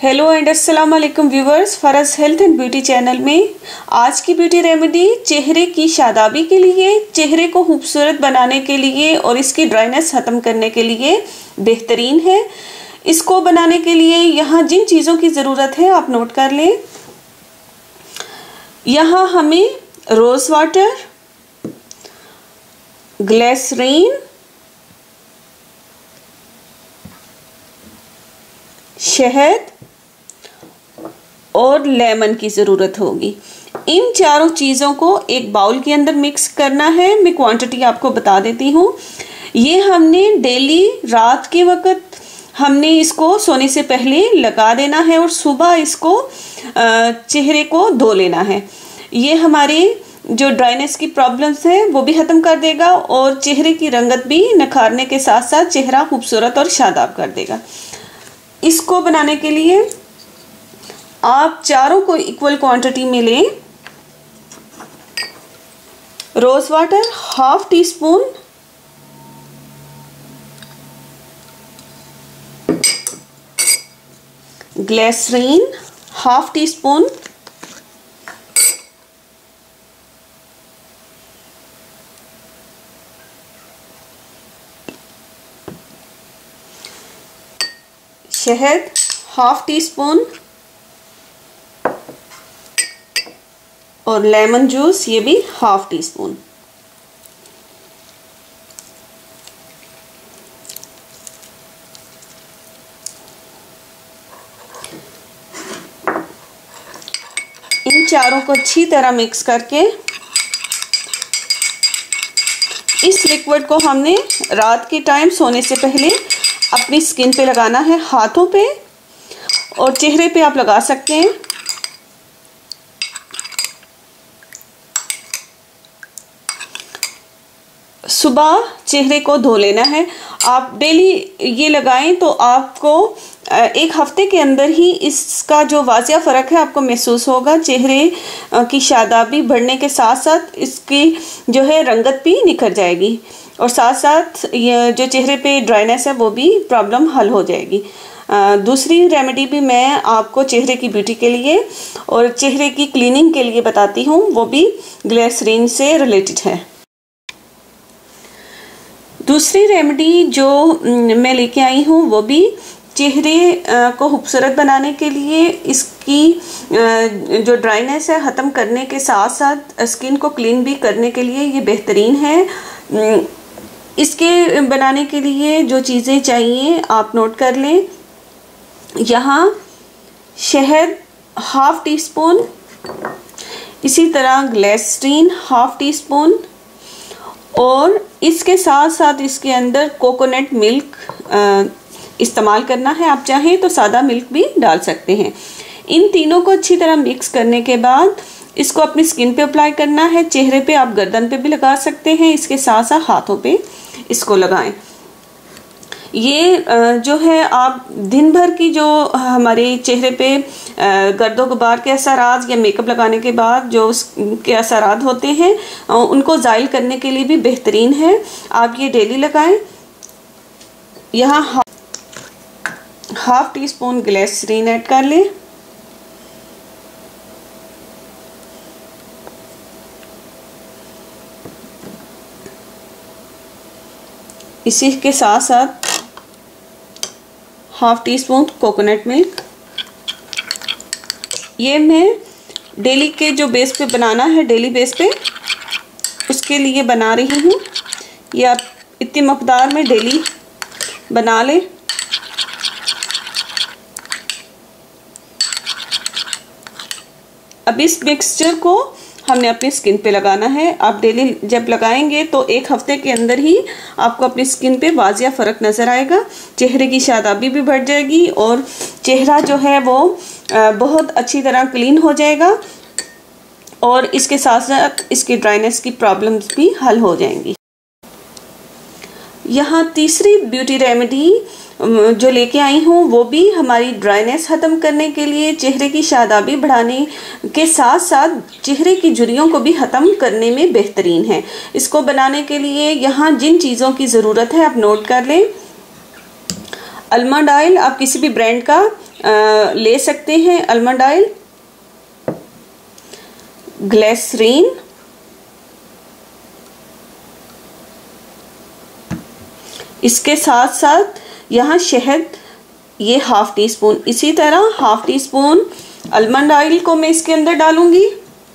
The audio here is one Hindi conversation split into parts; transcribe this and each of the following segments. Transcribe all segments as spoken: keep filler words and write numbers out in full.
हेलो एंड अस्सलाम वालेकुम व्यूवर्स, फरज हेल्थ एंड ब्यूटी चैनल में आज की ब्यूटी रेमेडी चेहरे की शादाबी के लिए, चेहरे को खूबसूरत बनाने के लिए और इसकी ड्राइनेस ख़त्म करने के लिए बेहतरीन है। इसको बनाने के लिए यहाँ जिन चीज़ों की ज़रूरत है आप नोट कर लें। यहाँ हमें रोज़ वाटर, ग्लिसरीन, शहद और लेमन की ज़रूरत होगी। इन चारों चीज़ों को एक बाउल के अंदर मिक्स करना है। मैं क्वांटिटी आपको बता देती हूँ। ये हमने डेली रात के वक़्त हमने इसको सोने से पहले लगा देना है और सुबह इसको चेहरे को धो लेना है। ये हमारे जो ड्राइनेस की प्रॉब्लम्स है वो भी ख़त्म कर देगा और चेहरे की रंगत भी निखारने के साथ साथ चेहरा खूबसूरत और शादाब कर देगा। इसको बनाने के लिए आप चारों को इक्वल क्वांटिटी में लें। Rose water half teaspoon, glycerine half teaspoon, शहद हाफ टी स्पून और लेमन जूस ये भी हाफ टी स्पून। इन चारों को अच्छी तरह मिक्स करके इस लिक्विड को हमने रात के टाइम सोने से पहले अपनी स्किन पे लगाना है, हाथों पे और चेहरे पे आप लगा सकते हैं। सुबह चेहरे को धो लेना है। आप डेली ये लगाएं तो आपको एक हफ्ते के अंदर ही इसका जो वाजिया फ़र्क है आपको महसूस होगा। चेहरे की शादाबी बढ़ने के साथ साथ इसकी जो है रंगत भी निखर जाएगी और साथ साथ ये जो चेहरे पे ड्राइनेस है वो भी प्रॉब्लम हल हो जाएगी। दूसरी रेमेडी भी मैं आपको चेहरे की ब्यूटी के लिए और चेहरे की क्लीनिंग के लिए बताती हूँ, वो भी ग्लिसरीन से रिलेटेड है। दूसरी रेमेडी जो मैं लेके आई हूँ वो भी चेहरे को खूबसूरत बनाने के लिए, इसकी जो ड्राइनेस है ख़त्म करने के साथ साथ स्किन को क्लीन भी करने के लिए ये बेहतरीन है। इसके बनाने के लिए जो चीज़ें चाहिए आप नोट कर लें। यहाँ शहद हाफ टी स्पून, इसी तरह ग्लिसरीन हाफ टी स्पून और इसके साथ साथ इसके अंदर कोकोनट मिल्क इस्तेमाल करना है। आप चाहें तो सादा मिल्क भी डाल सकते हैं। इन तीनों को अच्छी तरह मिक्स करने के बाद इसको अपनी स्किन पे अप्लाई करना है। चेहरे पे आप गर्दन पे भी लगा सकते हैं, इसके साथ साथ हाथों पे इसको लगाएं। ये जो है आप दिन भर की जो हमारे चेहरे पे गर्दो गुबार के असरात या मेकअप लगाने के बाद जो उसके असरात होते हैं उनको ज़ाइल करने के लिए भी बेहतरीन है। आप ये डेली लगाएं। यहाँ half teaspoon glycerine add कर लें। इसी के साथ साथ half teaspoon coconut milk. ये मैं डेली के जो बेस पे बनाना है, डेली बेस पे उसके लिए बना रही हूँ। ये आप इतनी मकदार में डेली बना लें। अब इस मिक्सचर को हमने अपनी स्किन पे लगाना है। आप डेली जब लगाएंगे तो एक हफ्ते के अंदर ही आपको अपनी स्किन पे वाजिया फ़र्क नज़र आएगा। चेहरे की शादाबी भी बढ़ जाएगी और चेहरा जो है वो बहुत अच्छी तरह क्लीन हो जाएगा और इसके साथ साथ इसकी ड्राइनेस की प्रॉब्लम्स भी हल हो जाएंगी। यहाँ तीसरी ब्यूटी रेमेडी जो लेके आई हूँ वो भी हमारी ड्राइनेस ख़त्म करने के लिए, चेहरे की शादाबी बढ़ाने के साथ साथ चेहरे की झुर्रियों को भी ख़त्म करने में बेहतरीन है। इसको बनाने के लिए यहाँ जिन चीज़ों की ज़रूरत है आप नोट कर लें। आलमंड ऑयल आप किसी भी ब्रांड का ले सकते हैं आलमंड ऑयल, ग्लिसरीन, इसके साथ साथ यहाँ शहद, ये हाफ टी स्पून। इसी तरह half teaspoon almond oil को मैं इसके अंदर डालूंगी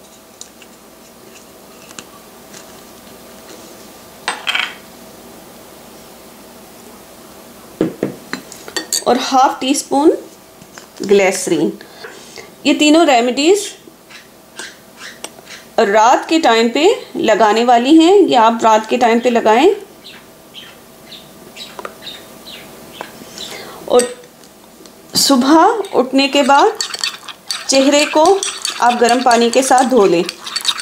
और हाफ टी स्पून ग्लिसरीन। ये तीनों रेमेडीज रात के टाइम पे लगाने वाली हैं। ये आप रात के टाइम पे लगाएं और सुबह उठने के बाद चेहरे को आप गर्म पानी के साथ धो लें।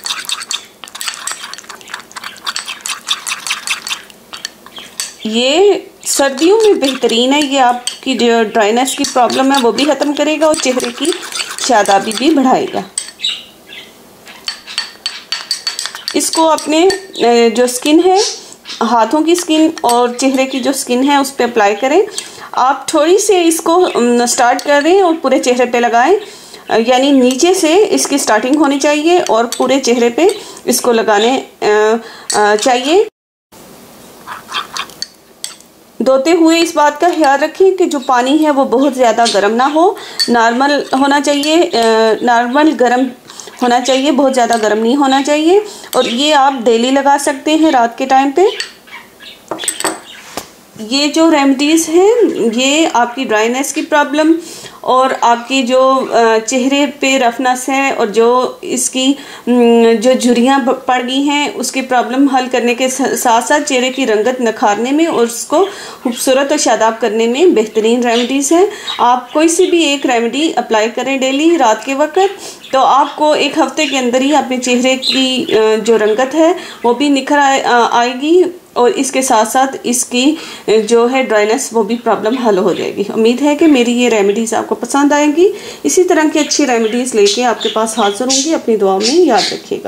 ये सर्दियों में बेहतरीन है। ये आपकी जो ड्राइनेस की प्रॉब्लम है वो भी ख़त्म करेगा और चेहरे की शादाबी भी बढ़ाएगा। इसको अपने जो स्किन है, हाथों की स्किन और चेहरे की जो स्किन है उस पर अप्लाई करें। आप थोड़ी से इसको स्टार्ट करें और पूरे चेहरे पे लगाएं, यानी नीचे से इसकी स्टार्टिंग होनी चाहिए और पूरे चेहरे पे इसको लगाने चाहिए। धोते हुए इस बात का ख्याल रखें कि जो पानी है वो बहुत ज़्यादा गर्म ना हो, नॉर्मल होना चाहिए, नॉर्मल गर्म होना चाहिए, बहुत ज़्यादा गर्म नहीं होना चाहिए। और ये आप डेली लगा सकते हैं रात के टाइम पे। ये जो रेमेडीज़ हैं ये आपकी ड्राइनेस की प्रॉब्लम और आपकी जो चेहरे पे रफनेस है और जो इसकी जो झुर्रियाँ पड़ गई हैं उसकी प्रॉब्लम हल करने के साथ साथ चेहरे की रंगत निखारने में और उसको खूबसूरत और शादाब करने में बेहतरीन रेमेडीज़ हैं। आप कोई सी भी एक रेमेडी अप्लाई करें डेली रात के वक्त, तो आपको एक हफ्ते के अंदर ही अपने चेहरे की जो रंगत है वो भी निखर आएगी और इसके साथ साथ इसकी जो है ड्राइनेस वो भी प्रॉब्लम हल हो जाएगी। उम्मीद है कि मेरी ये रेमेडीज़ आपको पसंद आएंगी। इसी तरह की अच्छी रेमेडीज़ लेके आपके पास हाजिर होंगी। अपनी दुआ में याद रखिएगा।